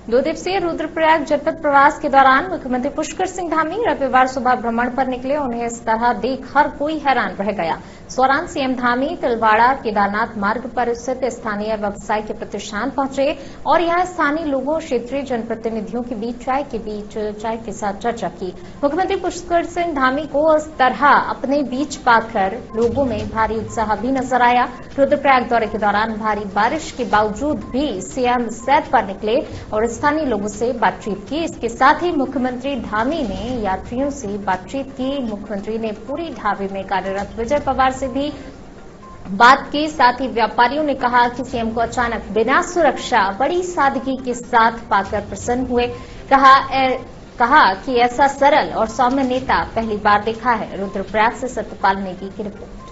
2 दिवसीय रुद्रप्रयाग जनपद प्रवास के दौरान मुख्यमंत्री पुष्कर सिंह धामी रविवार सुबह भ्रमण पर निकले। उन्हें इस तरह देख हर कोई हैरान रह गया। इस दौरान सीएम धामी तिलवाड़ा केदारनाथ मार्ग पर स्थित स्थानीय व्यवसाय के प्रतिष्ठान पहुंचे और यहां स्थानीय लोगों और क्षेत्रीय जनप्रतिनिधियों के बीच चाय के साथ चर्चा की। मुख्यमंत्री पुष्कर सिंह धामी को इस तरह अपने बीच पाकर लोगों में भारी उत्साह भी नजर आया। रुद्रप्रयाग दौरे के दौरान भारी बारिश के बावजूद भी सीएम सैर पर निकले और स्थानीय लोगों से बातचीत की। इसके साथ ही मुख्यमंत्री धामी ने यात्रियों से बातचीत की। मुख्यमंत्री ने पूरी ढाबे में कार्यरत विजय पवार से भी बात की। साथ ही व्यापारियों ने कहा कि सीएम को अचानक बिना सुरक्षा बड़ी सादगी के साथ पाकर प्रसन्न हुए। कहा कि ऐसा सरल और सौम्य नेता पहली बार देखा है। रुद्रप्रयाग से सत्यपाल नेगी की रिपोर्ट।